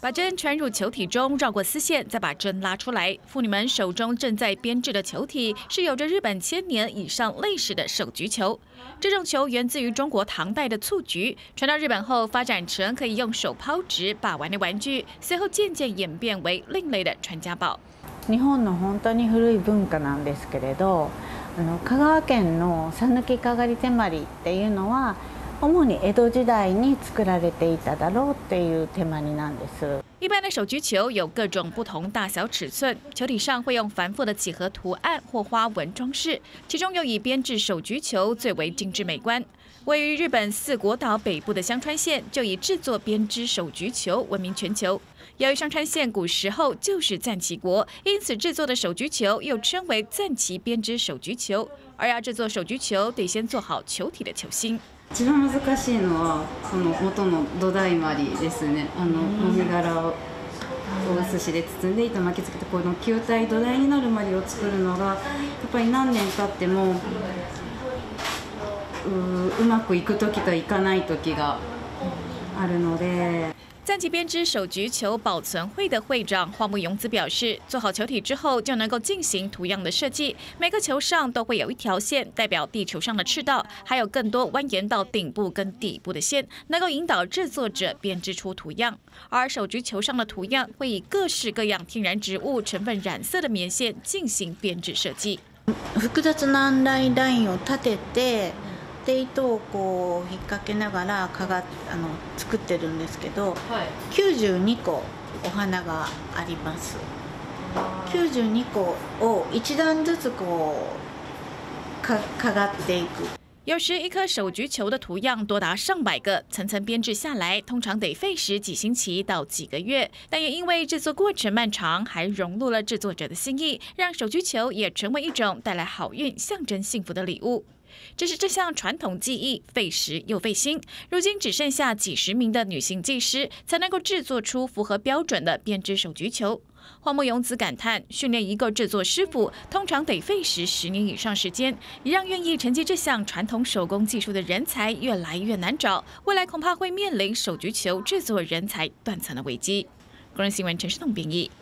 把针穿入球体中，绕过丝线，再把针拉出来。妇女们手中正在编制的球体是有着日本1000年以上历史的手菊球。这种球源自于中国唐代的蹴菊，传到日本后发展成可以用手抛掷把玩的玩具，随后渐渐演变为另类的传家宝。 日本の本当に古い文化なんですけれど、香川県の讃岐かがり手まりっていうのは。主に江戸時代に作られていただろうっていう手まりなんです。 一般的手菊球有各种不同大小尺寸，球体上会用繁复的几何图案或花纹装饰，其中又以编制手菊球最为精致美观。位于日本四国岛北部的香川县就以制作编织手菊球闻名全球。由于香川县古时候就是战旗国，因此制作的手菊球又称为战旗编织手菊球。而要制作手菊球，得先做好球体的球心。 一番難しいのはこの元の土台まりですね。もみ殻をお寿司で包んで糸巻きつけてこの球体土台になるまりを作るのがやっぱり何年経ってもうまくいく時といかない時があるので。 战旗编织手菊球保存会的会长荒木勇子表示，做好球体之后就能够进行图样的设计，每个球上都会有一条线代表地球上的赤道，还有更多蜿蜒到顶部跟底部的线，能够引导制作者编织出图样。而手菊球上的图样会以各式各样天然植物成分染色的棉线进行编织设計。 複雑なラインを立てて。で糸をこう引っ掛けながら作ってるんですけど、92個お花があります。92個を一段ずつこうかがっていく。 有时一颗手菊球的图样多达上百个，层层编制下来，通常得费时几星期到几个月。但也因为制作过程漫长，还融入了制作者的心意，让手菊球也成为一种带来好运、象征幸福的礼物。只是这项传统技艺费时又费心，如今只剩下几十名的女性技师才能够制作出符合标准的编织手菊球。荒木勇子感叹，训练一个制作师傅通常得费时10年以上时间，也让愿意承接这项传统手工技术的人才越来越难找，未来恐怕会面临手菊球制作人才断层的危机。个人新闻陈世栋编译。